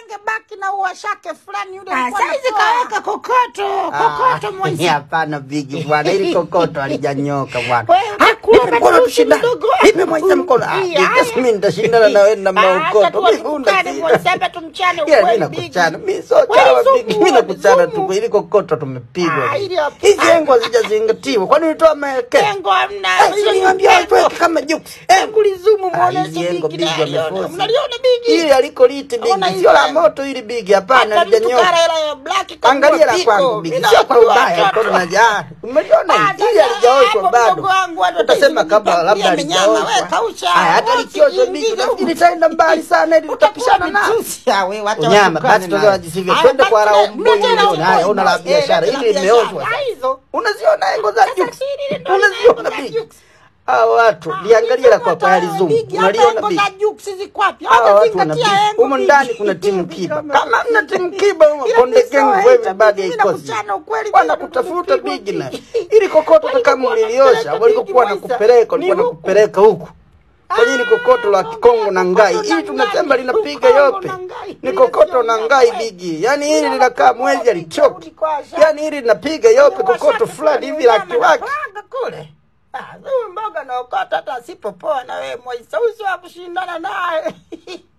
angebaki na uwashake fulani yule alikuwa. Saizi kaweka kokoto Moise. Hapana Bigi bwana, ili kokoto alijanyoka bwana. Hakuna mkono tushindana. Hivi Moise mkono. Mimi nitashindana na wewe na maokoto. Moise tumchane ukweli. Mimi nakuchana. Mimi sio chawa Bigi. Mimi nakuchana tu ili kokoto tumepigwa. Hizi engo hazijazingatiwa. Kwani ulitoa maelekezo? Engo hamna. Niambia ipo kama juks. Kulizumu muoneshe Bigi. Unaliona Bigi? Ili aliko liti Bigi. Sio la moto ili Bigi, hapana alijanyoka. Angalia la kwangu Bigi. Sio kwa ubaya mkono na jaa. Umeliona ili alijaoshwa bado. Utasema kabla labda alijaoshwa. Hata likiosha Bigi nafikiri taenda mbali sana ili utapishana nao. Nyama basi tozoa jisivyo. Twende kwa Raombo hiyo. Haya una la biashara ili imeoshwa. Unaziona engo za juks. Unaziona Bigi. Watu liangalia la kwa halizumu. Unaliona Bigi. Humo ndani kuna timu kiba. Kama mna timu kiba humo Konde Gang wewe bado haikosi. Wana kutafuta Bigi na ili kokoto kama uliliosha walikokuwa nakupeleka huku. Kwa nini kokoto la Kikongo na Ngai? Hii tunasema linapiga yope. Ni kokoto na Ngai Bigi. Yaani hili linakaa mwezi alichoki. Yaani hili linapiga yope kokoto fulani hivi la kiwaki. Kule. Mboga na ukota hata asipopoa na wewe Moise. Usiwa kushindana naye.